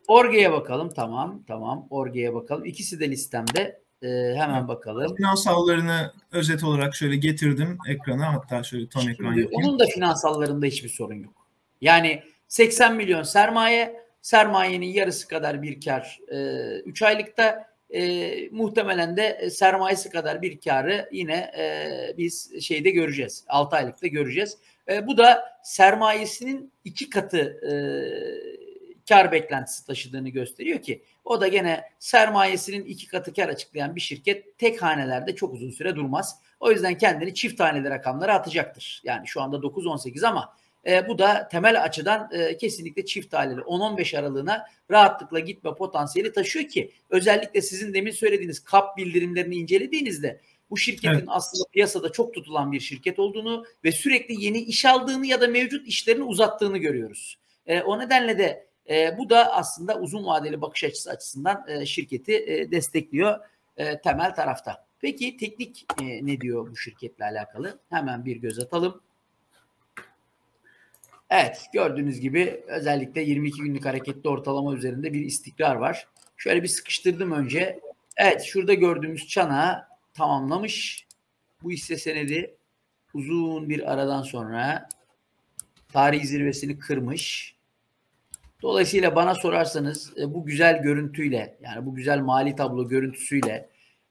Orge'ye bakalım. Tamam. Orge'ye bakalım. İkisi de listemde. Hemen bakalım. Finansallarını özet olarak şöyle getirdim ekrana. Hatta şöyle tam ekran yapayım. Onun da finansallarında hiçbir sorun yok. Yani 80 milyon sermayenin yarısı kadar bir kar 3 aylıkta, muhtemelen de sermayesi kadar bir karı yine biz şeyde göreceğiz. 6 aylıkta göreceğiz. Bu da sermayesinin 2 katı kar beklentisi taşıdığını gösteriyor ki o da gene sermayesinin 2 katı kar açıklayan bir şirket tek hanelerde çok uzun süre durmaz. O yüzden kendini çift haneli rakamlara atacaktır. Yani şu anda 9-18 ama bu da temel açıdan kesinlikle çift haneli 10-15 aralığına rahatlıkla gitme potansiyeli taşıyor ki özellikle sizin demin söylediğiniz KAP bildirimlerini incelediğinizde bu şirketin aslında piyasada çok tutulan bir şirket olduğunu ve sürekli yeni iş aldığını ya da mevcut işlerini uzattığını görüyoruz. O nedenle de bu da aslında uzun vadeli bakış açısı açısından şirketi destekliyor temel tarafta. Peki teknik ne diyor bu şirketle alakalı? Hemen bir göz atalım. Evet, gördüğünüz gibi özellikle 22 günlük hareketli ortalama üzerinde bir istikrar var. Şöyle bir sıkıştırdım önce. Evet, şurada gördüğümüz çanağı tamamlamış. Bu hisse senedi uzun bir aradan sonra tarihi zirvesini kırmış. Dolayısıyla bana sorarsanız bu güzel görüntüyle, yani bu güzel mali tablo görüntüsüyle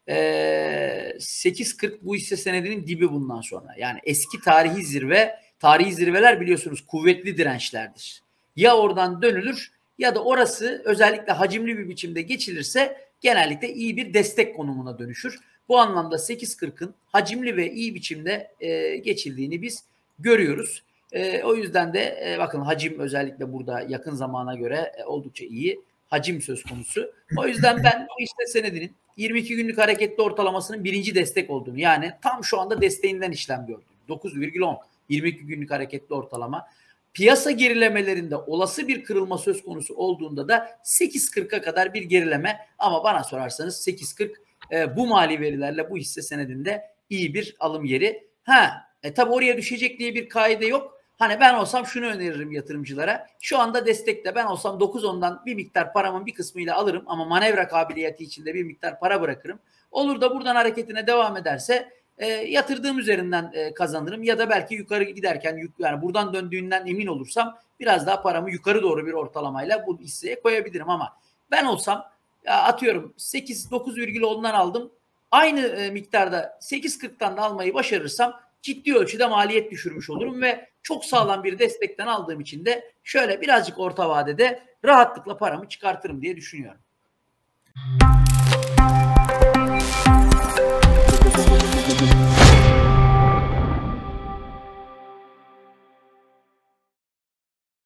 8.40 bu hisse senedinin dibi bundan sonra. Yani eski tarihi zirveler biliyorsunuz kuvvetli dirençlerdir. Ya oradan dönülür ya da orası özellikle hacimli bir biçimde geçilirse genellikle iyi bir destek konumuna dönüşür. Bu anlamda 8.40'ın hacimli ve iyi biçimde geçildiğini biz görüyoruz. O yüzden de bakın hacim özellikle burada yakın zamana göre oldukça iyi hacim söz konusu. O yüzden ben bu hisse senedinin 22 günlük hareketli ortalamasının birinci destek olduğunu, yani tam şu anda desteğinden işlem gördüm. 9,10 22 günlük hareketli ortalama. Piyasa gerilemelerinde olası bir kırılma söz konusu olduğunda da 8.40'a kadar bir gerileme, ama bana sorarsanız 8.40 bu mali verilerle bu hisse senedinde iyi bir alım yeri. Tabii oraya düşecek diye bir kaide yok. Hani ben olsam şunu öneririm yatırımcılara. Şu anda destekte ben olsam 9-10'dan bir miktar paramın bir kısmıyla alırım ama manevra kabiliyeti içinde bir miktar para bırakırım. Olur da buradan hareketine devam ederse yatırdığım üzerinden kazanırım ya da belki yukarı giderken, yani buradan döndüğünden emin olursam biraz daha paramı yukarı doğru bir ortalamayla bu hisseye koyabilirim. Ama ben olsam atıyorum 9,10'dan aldım. Aynı miktarda 8.40'tan da almayı başarırsam ciddi ölçüde maliyet düşürmüş olurum ve çok sağlam bir destekten aldığım için de şöyle birazcık orta vadede rahatlıkla paramı çıkartırım diye düşünüyorum.